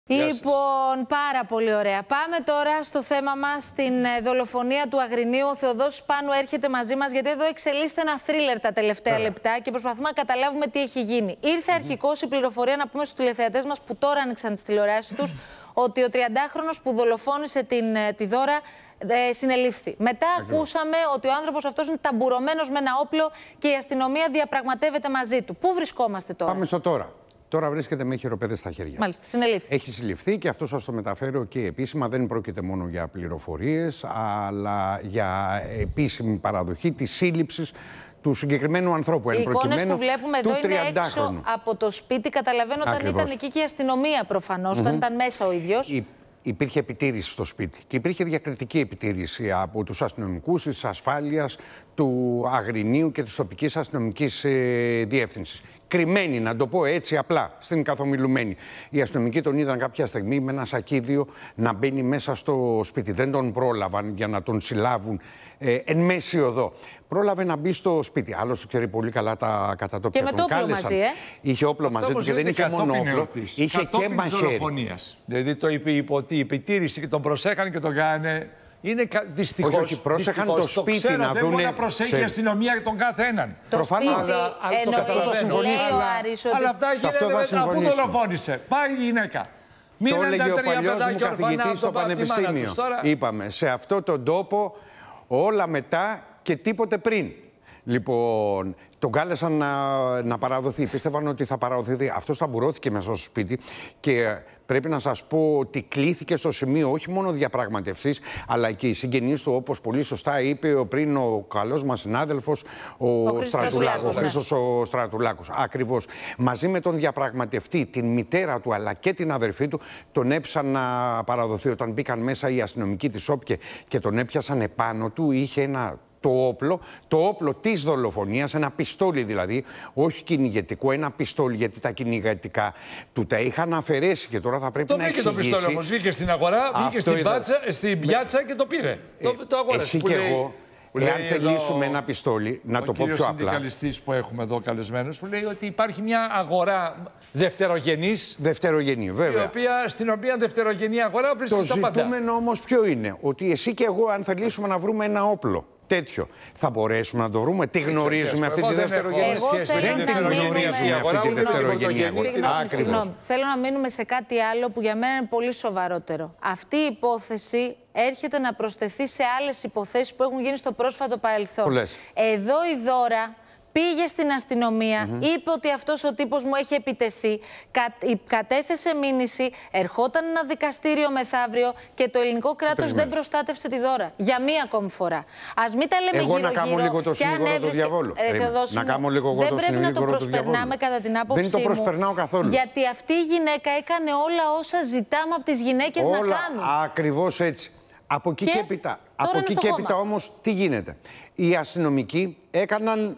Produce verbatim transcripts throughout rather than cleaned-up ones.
Λοιπόν, πάρα πολύ ωραία. Πάμε τώρα στο θέμα μας, την δολοφονία του Αγρινίου. Ο Θεοδόσης Πάνου έρχεται μαζί μας, γιατί εδώ εξελίσσεται ένα θρίλερ τα τελευταία yeah. λεπτά και προσπαθούμε να καταλάβουμε τι έχει γίνει. Ήρθε mm-hmm. αρχικώς η πληροφορία, να πούμε στους τηλεθεατές μας που τώρα άνοιξαν τις τηλεοράσεις τους, ότι ο τριαντάχρονος που δολοφόνησε την, τη Δώρα ε, συνελήφθη. Μετά Ακριβώς. ακούσαμε ότι ο άνθρωπος αυτός είναι ταμπουρωμένος με ένα όπλο και η αστυνομία διαπραγματεύεται μαζί του. Πού βρισκόμαστε τώρα? Πάμε στο τώρα. Τώρα βρίσκεται με χειροπέδες στα χέρια. Μάλιστα, συνελήφθη. Έχει συλληφθεί και αυτό σας το μεταφέρω και επίσημα. Δεν πρόκειται μόνο για πληροφορίες, αλλά για επίσημη παραδοχή της σύλληψης του συγκεκριμένου ανθρώπου. Οι εικόνες που βλέπουμε εδώ είναι έξω από το σπίτι. Καταλαβαίνω όταν ήταν εκεί και η αστυνομία προφανώς, mm-hmm. όταν ήταν μέσα ο ίδιος. Η... Υπήρχε επιτήρηση στο σπίτι και υπήρχε διακριτική επιτήρηση από τους αστυνομικούς της ασφάλειας του Αγρινίου και της τοπικής αστυνομικής ε, διεύθυνσης. Κρυμμένοι, να το πω έτσι απλά, στην καθομιλουμένη. Οι αστυνομικοί τον είδαν κάποια στιγμή με ένα σακίδιο να μπαίνει μέσα στο σπίτι. Δεν τον πρόλαβαν για να τον συλλάβουν ε, εν μέση οδό. Πρόλαβε να μπει στο σπίτι. Άλλος ξέρει πολύ καλά τα κατατόπια. Και με το όπλο μαζί, ε. Είχε όπλο Αυτό μαζί του και δεν είχε μόνο όπλο. Είχε και μαχαίρι. Δηλαδή το είπε η επιτήρηση και τον προσέχανε και τον κάνανε. Είναι δυστυχώς. Όχι, όχι, πρόσεχαν το σπίτι το ξέρω, να δεν δούνε. μπορεί να προσέχει η αστυνομία τον κάθε έναν. Προφανώς. Αλλά, το καταλαβαίνω. Αλλά αυτά γίνεται αφού δολοφόνησε. Πάει η γυναίκα. Μην το έλεγε ο παλιός μου καθηγητής στο πανεπιστήμιο. Είπαμε, σε αυτόν τον τόπο όλα μετά και τίποτε πριν. Λοιπόν, τον κάλεσαν να, να παραδοθεί. Πίστευαν ότι θα παραδοθεί. Αυτός ταμπουρώθηκε μέσα στο σπίτι και πρέπει να σας πω ότι κλήθηκε στο σημείο όχι μόνο διαπραγματευσής, αλλά και οι συγγενείς του, όπως πολύ σωστά είπε πριν ο καλός μας συνάδελφος, ο, ο Στρατουλάκος. Ο Χρήστος ο Στρατουλάκος. Ακριβώς. Μαζί με τον διαπραγματευτή, την μητέρα του, αλλά και την αδερφή του, τον έπιασαν να παραδοθεί. Όταν μπήκαν μέσα οι αστυνομικοί της ΟΠΚΕ και τον έπιασαν επάνω του, είχε ένα. Το όπλο, το όπλο της δολοφονίας, ένα πιστόλι δηλαδή, όχι κυνηγετικό, ένα πιστόλι, γιατί τα κυνηγετικά του τα είχαν αφαιρέσει και τώρα θα πρέπει το να εξηγήσει. Το βρήκε το πιστόλι όμως, βγήκε στην αγορά, βγήκε στην, πάτσα, στην πιάτσα και το πήρε. Ε, το, το αγόρασε. Εσύ και λέει, εγώ, εάν θελήσουμε ένα πιστόλι, να το πω πιο απλά. Ο συνδικαλιστής που έχουμε εδώ καλεσμένος, που λέει ότι υπάρχει μια αγορά δευτερογενής. Δευτερογενή, βέβαια. Η οποία, στην οποία δευτερογενή αγορά βρίσκεται τα πάντα. Το ζητούμενο όμως ποιο είναι? Ότι εσύ και εγώ, αν θελήσουμε να βρούμε ένα όπλο τέτοιο, θα μπορέσουμε να το βρούμε? Τι γνωρίζουμε αυτή τη δευτερογενή σχέση? Δεν τη γνωρίζουμε αυτή τη δευτερογενή. Συγγνώμη, θέλω να μείνουμε σε κάτι άλλο που για μένα είναι πολύ σοβαρότερο. Αυτή η υπόθεση έρχεται να προσθεθεί σε άλλες υποθέσεις που έχουν γίνει στο πρόσφατο παρελθόν. Πολλές. Εδώ η Δώρα πήγε στην αστυνομία, mm-hmm. είπε ότι αυτός ο τύπος μου έχει επιτεθεί, κα, κατέθεσε μήνυση, ερχόταν ένα δικαστήριο μεθαύριο και το ελληνικό κράτος δεν προστάτευσε τη Δώρα. Για μία ακόμη φορά. Ας μην τα λέμε γύρω-γύρω. Εγώ να κάνω λίγο το συνήγορο του διαβόλου. Ε, να κάνω λίγο εγώ δεν το πρέπει να το προσπερνάμε κατά την άποψή μου. Δεν το προσπερνάω καθόλου. Γιατί αυτή η γυναίκα έκανε όλα όσα ζητάμε από τις γυναίκες να κάνουν. Ακριβώς έτσι. Από εκεί και, και έπειτα, από εκεί και έπειτα όμως τι γίνεται? Οι αστυνομικοί έκαναν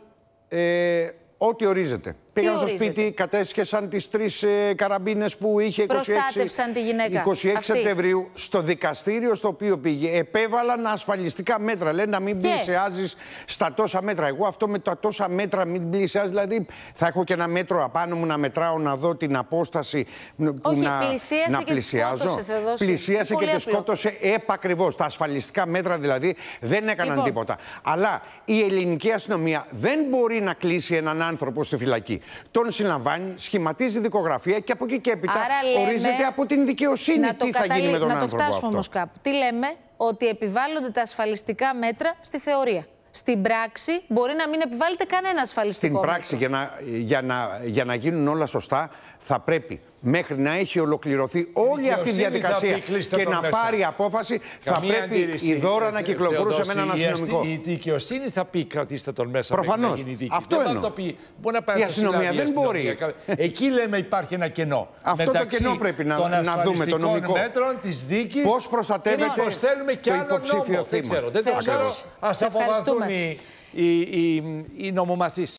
Ε, ό,τι ορίζεται. Πήγαν στο σπίτι, κατέσχεσαν τις τρεις ε, καραμπίνες που είχε είκοσι έξι, τη γυναίκα. είκοσι έξι Σεπτεμβρίου. Στο δικαστήριο στο οποίο πήγε, επέβαλαν ασφαλιστικά μέτρα. Λένε να μην και... πλησιάζεις στα τόσα μέτρα. Εγώ αυτό με τα τόσα μέτρα μην πλησιάζεις, δηλαδή θα έχω και ένα μέτρο απάνω μου να μετράω, να δω την απόσταση που Όχι, να, πλησίασε να και πλησιάζω. Σκότωσε, πλησίασε και τη σκότωσε επακριβώς. Τα ασφαλιστικά μέτρα δηλαδή δεν έκαναν λοιπόν. τίποτα. Αλλά η ελληνική αστυνομία δεν μπορεί να κλείσει έναν άνθρωπο στη φυλακή. Τον συλλαμβάνει, σχηματίζει δικογραφία και από εκεί και έπειτα λέμε, ορίζεται από την δικαιοσύνη τι θα καταλή... γίνει με τον να άνθρωπο. Να το φτάσουμε αυτό. όμως κάπου. Τι λέμε? Ότι επιβάλλονται τα ασφαλιστικά μέτρα στη θεωρία. Στην πράξη μπορεί να μην επιβάλλεται κανένα ασφαλιστικό Στην πράξη, για να, για, να, για να γίνουν όλα σωστά, θα πρέπει μέχρι να έχει ολοκληρωθεί όλη αυτή η διαδικασία και να μέσα. πάρει απόφαση, Καμία θα πρέπει αντίρρηση, η Δώρα να κυκλοφορούσε με έναν αστυνομικό. Η δικαιοσύνη θα πει κρατήστε τον μέσα. Προφανώς. Αυτό δεν εννοώ. Πει, μπορεί να η αστυνομία δεν μπορεί. Εκεί λέμε υπάρχει ένα κενό. Αυτό το κενό πρέπει να, να δούμε το νομικό. Μέτρων της δίκης. Πώς προστατεύεται το υποψήφιο θύμα. Δεν το ξέρω. Ας αποφαθούν οι νομομαθείς.